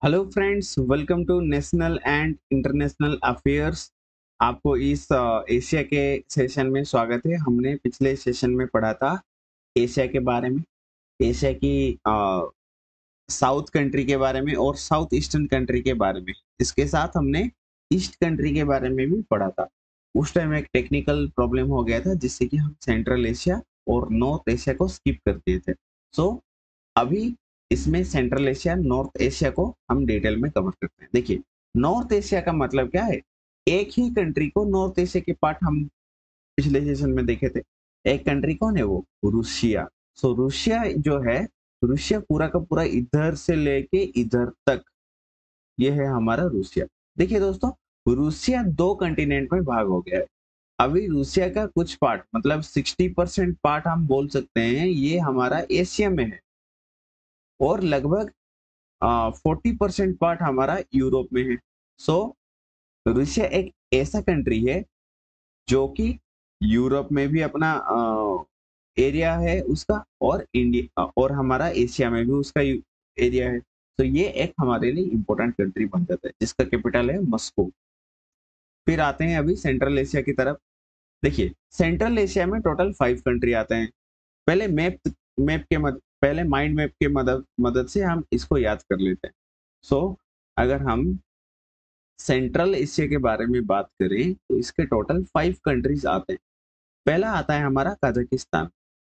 Hello friends, welcome to national and international affairs. आपको इस Asia के सेशन में स्वागत है। हमने पिछले सेशन में पढ़ा था एशिया के बारे में, एशिया की साउथ कंट्री के बारे में और साउथ ईस्टर्न कंट्री के बारे में। इसके साथ हमने ईस्ट कंट्री के बारे में भी पढ़ा था। उस टाइम एक टेक्निकल प्रॉब्लम हो गया था जिससे कि हम सेंट्रल एशिया और नॉर्थ एशिया को स्किप कर दिए थे। सो अभी इसमें सेंट्रल एशिया नॉर्थ एशिया को हम डिटेल में कवर करते हैं। देखिए, नॉर्थ एशिया का मतलब क्या है? एक ही कंट्री को नॉर्थ एशिया के पार्ट हम पिछले सेशन में देखे थे। एक कंट्री कौन है वो? रूसिया। सो रूसिया जो है, रूसिया पूरा का पूरा इधर से लेके इधर तक, ये है हमारा रूसिया। देखिए दोस्तों, रूसिया दो कंटिनेंट में भाग हो गया है। अभी रूसिया का कुछ पार्ट मतलब 60% पार्ट हम बोल सकते हैं ये हमारा एशिया में है, और लगभग 40% पार्ट हमारा यूरोप में है। सो रूसिया एक ऐसा कंट्री है जो कि यूरोप में भी अपना एरिया है उसका, और इंडिया और हमारा एशिया में भी उसका एरिया है। तो ये एक हमारे लिए इम्पोर्टेंट कंट्री बन जाता है जिसका कैपिटल है मॉस्को। फिर आते हैं अभी सेंट्रल एशिया की तरफ। देखिए, सेंट्रल एशिया में टोटल 5 कंट्री आते हैं। पहले पहले माइंड मैप के मदद मदद से हम इसको याद कर लेते हैं। सो अगर हम सेंट्रल एशिया के बारे में बात करें तो इसके टोटल 5 कंट्रीज आते हैं। पहला आता है हमारा कजाकिस्तान।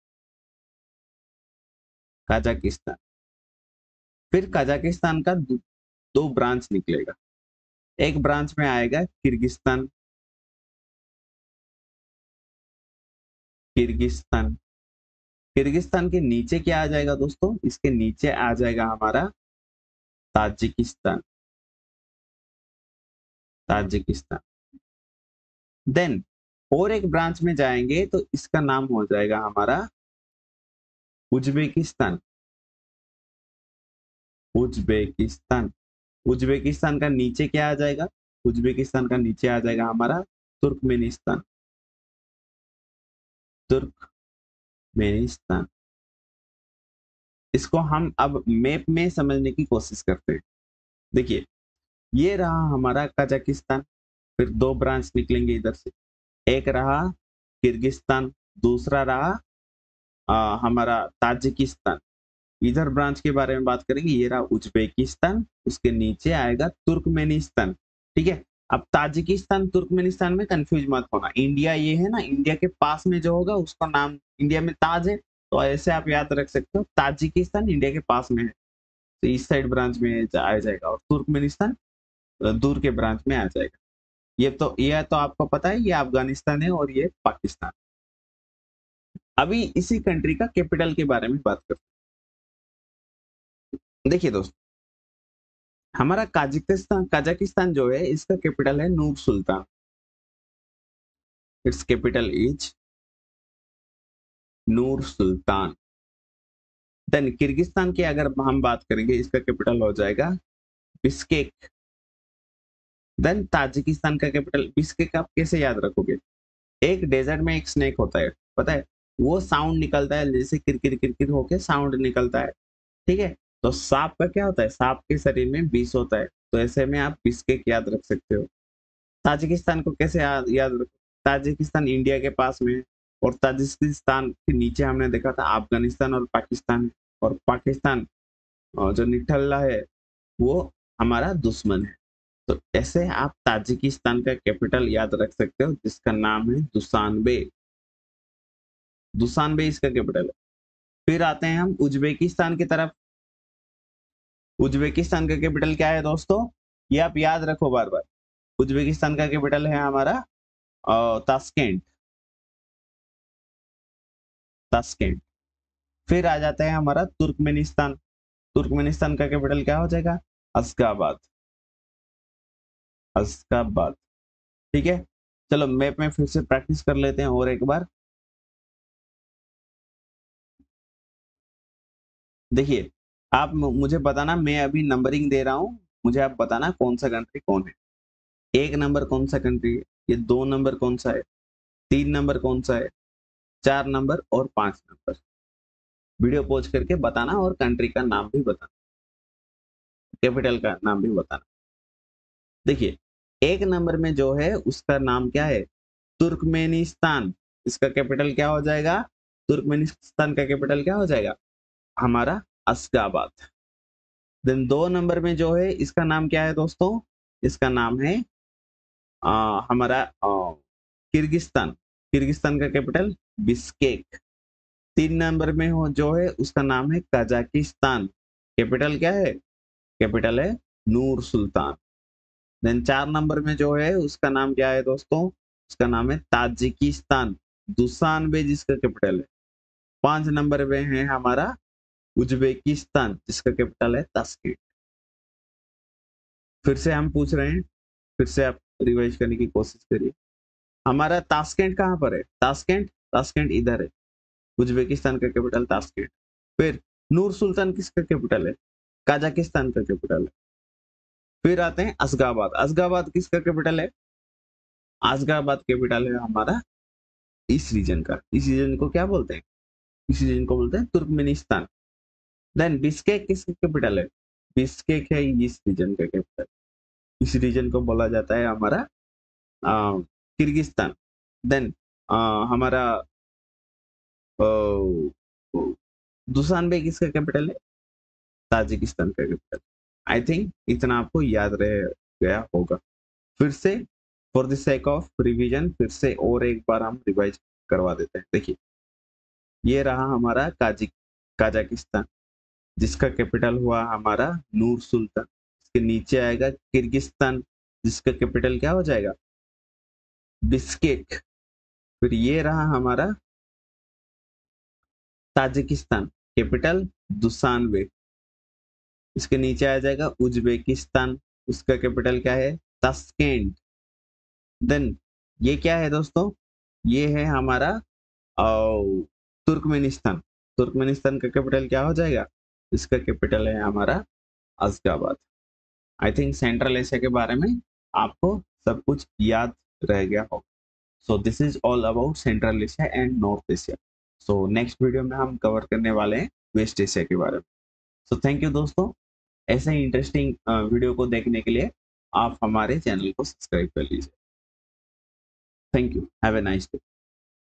कजाकिस्तान। फिर कजाकिस्तान का दो ब्रांच निकलेगा। एक ब्रांच में आएगा किर्गिस्तान। किर्गिस्तान। किर्गिस्तान के नीचे क्या आ जाएगा दोस्तों? इसके नीचे आ जाएगा हमारा ताजिकिस्तान। ताजिकिस्तान। देन और एक ब्रांच में जाएंगे तो इसका नाम हो जाएगा हमारा उज्बेकिस्तान। उज्बेकिस्तान। उज्बेकिस्तान का नीचे क्या आ जाएगा? उज्बेकिस्तान का नीचे आ जाएगा हमारा तुर्कमेनिस्तान। तुर्कमेनिस्तान। इसको हम अब मैप में समझने की कोशिश करते हैं। देखिए, ये रहा हमारा कजाकिस्तान। फिर दो ब्रांच निकलेंगे इधर से। एक रहा किर्गिस्तान, दूसरा रहा हमारा ताजिकिस्तान। इधर ब्रांच के बारे में बात करेंगे, ये रहा उज्बेकिस्तान, उसके नीचे आएगा तुर्कमेनिस्तान। ठीक है। अब ताजिकिस्तान तुर्कमेनिस्तान में कंफ्यूज मत होना। इंडिया ये है ना, इंडिया के पास में जो होगा उसका नाम, इंडिया में ताज है तो ऐसे आप याद रख सकते हो, ताजिकिस्तान इंडिया के पास में है तो इस साइड ब्रांच में आ जाएगा, और तुर्कमेनिस्तान दूर के ब्रांच में आ जाएगा। ये तो आपको पता है, ये अफगानिस्तान है और ये पाकिस्तान। अभी इसी कंट्री का कैपिटल के बारे में बात करते हैं। देखिए दोस्त, हमारा कजाकिस्तान जो है इसका कैपिटल है Nur Sultan. It's capital is Nur Sultan. Then Kyrgyzstan की अगर हम बात करेंगे, इसका कैपिटल हो जाएगा बिस्केक। देन ताजिकिस्तान का कैपिटल बिस्केक। आप कैसे याद रखोगे? एक डेजर्ट में एक स्नेक होता है, पता है? वो साउंड निकलता है जैसे किरकिर किरकिर होके साउंड निकलता है। ठीक है। तो सांप का क्या होता है? सांप के शरीर में विष होता है, तो ऐसे में आप बिस्केक याद रख सकते हो। ताजिकिस्तान को कैसे याद रखो? ताजिकिस्तान इंडिया के पास में है, और ताजिकिस्तान के नीचे हमने देखा था अफगानिस्तान और पाकिस्तान है, और पाकिस्तान जो निठल्ला है वो हमारा दुश्मन है। तो ऐसे आप ताजिकिस्तान का कैपिटल याद रख सकते हो जिसका नाम है दुशानबे। दुशानबे इसका कैपिटल है। फिर आते हैं हम उज्बेकिस्तान की तरफ। उज्बेकिस्तान का कैपिटल क्या है दोस्तों? ये आप याद रखो बार बार। उज्बेकिस्तान का कैपिटल है हमारा ताशकेंट। ताशकेंट। फिर आ जाता है हमारा तुर्कमेनिस्तान। तुर्कमेनिस्तान का कैपिटल क्या हो जाएगा? अशगाबाद। अशगाबाद। ठीक है। चलो मैप में फिर से प्रैक्टिस कर लेते हैं और एक बार। देखिए, आप मुझे बताना, मैं अभी नंबरिंग दे रहा हूँ, मुझे आप बताना कौन सा कंट्री कौन है। 1 नंबर कौन सा कंट्री है, ये 2 नंबर कौन सा है, 3 नंबर कौन सा है, 4 नंबर और 5 नंबर। वीडियो पॉज करके बताना और कंट्री का नाम भी बताना। कैपिटल का नाम भी बताना। देखिए, एक नंबर में जो है उसका नाम क्या है? तुर्कमेनिस्तान। इसका कैपिटल क्या हो जाएगा? तुर्कमेनिस्तान का कैपिटल क्या हो जाएगा? हमारा अशगाबाद। देन 2 नंबर में जो है इसका नाम क्या है दोस्तों? इसका नाम है हमारा किर्गिस्तान। किर्गिस्तान का कैपिटल बिश्केक। 3 नंबर में हो जो है उसका नाम है कजाकिस्तान। कैपिटल क्या है? कैपिटल है नूर सुल्तान। देन 4 नंबर में जो है उसका नाम क्या है दोस्तों? उसका नाम है ताजिकिस्तान। दुशानबे जिसका कैपिटल है। 5 नंबर में है हमारा उज्बेकिस्तान जिसका कैपिटल है ताशकेंट। फिर से हम पूछ रहे हैं, फिर से आप रिवाइज करने की कोशिश करिए। हमारा ताशकेंट कहाँ पर है? ताशकेंट, ताशकेंट इधर है। उज्बेकिस्तान का कैपिटल ताशकेंट। फिर नूर सुल्तान किसका कैपिटल है? कजाकिस्तान का कैपिटल है। फिर आते हैं अशगाबाद। अशगाबाद किसका कैपिटल है? अशगाबाद कैपिटल है हमारा इस रीजन का। इस रीजन को क्या बोलते हैं? इस रीजन को बोलते हैं तुर्कमेनिस्तान। देन बिश्केक किसका कैपिटल है? बिश्केक है इस रीजन का कैपिटल। इस रीजन को बोला जाता है हमारा किर्गिस्तान। देन हमारा दुशानबे किसका कैपिटल है? ताजिकिस्तान का कैपिटल। आई थिंक इतना आपको याद रह गया होगा। फिर से for the sake of revision फिर से और एक बार हम रिवाइज करवा देते हैं। देखिए, ये रहा हमारा काजाकिस्तान जिसका कैपिटल हुआ हमारा नूर सुल्तान। इसके नीचे आएगा किर्गिस्तान जिसका कैपिटल क्या हो जाएगा? बिश्केक। फिर ये रहा हमारा ताजिकिस्तान, कैपिटल दुशानबे। इसके नीचे आ जाएगा उज्बेकिस्तान, उसका कैपिटल क्या है? ताशकेंट। देन ये क्या है दोस्तों? ये है हमारा तुर्कमेनिस्तान। तुर्कमेनिस्तान का कैपिटल क्या हो जाएगा? इसका कैपिटल है हमारा Ashgabat. I think Central Asia के बारे में आपको सब कुछ याद रह गया होगा। So this is all about Central Asia and North Asia. So next video में हम कवर करने वाले हैं वेस्ट एशिया के बारे में। सो थैंक यू दोस्तों। ऐसे ही इंटरेस्टिंग वीडियो को देखने के लिए आप हमारे चैनल को सब्सक्राइब कर लीजिए। Thank you. Have a nice day.